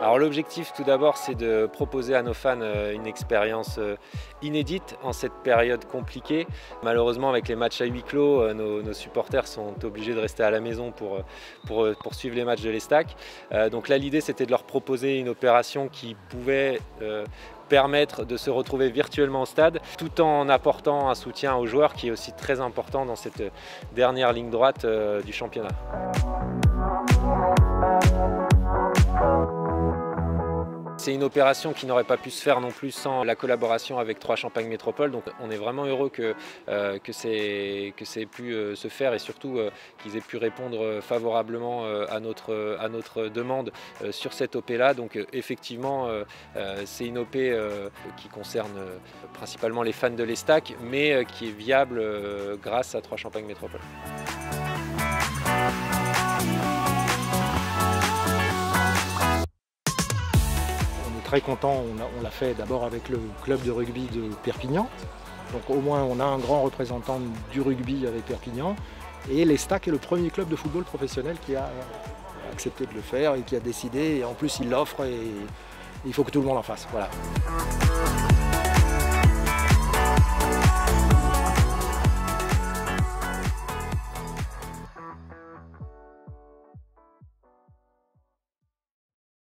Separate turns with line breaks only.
Alors l'objectif tout d'abord c'est de proposer à nos fans une expérience inédite en cette période compliquée. Malheureusement avec les matchs à huis clos, nos supporters sont obligés de rester à la maison pour suivre les matchs de l'Estac. Donc là l'idée c'était de leur proposer une opération qui pouvait permettre de se retrouver virtuellement au stade tout en apportant un soutien aux joueurs qui est aussi très important dans cette dernière ligne droite du championnat. C'est une opération qui n'aurait pas pu se faire non plus sans la collaboration avec 3 Champagne Métropole. Donc on est vraiment heureux que ça ait pu se faire et surtout qu'ils aient pu répondre favorablement à notre demande sur cette OP-là. Donc effectivement, c'est une OP qui concerne principalement les fans de l'Estac, mais qui est viable grâce à 3 Champagne Métropole.
Très content, on l'a fait d'abord avec le club de rugby de Perpignan. Donc au moins on a un grand représentant du rugby avec Perpignan. Et l'Estac est le premier club de football professionnel qui a accepté de le faire et qui a décidé. Et en plus il l'offre et il faut que tout le monde en fasse. Voilà.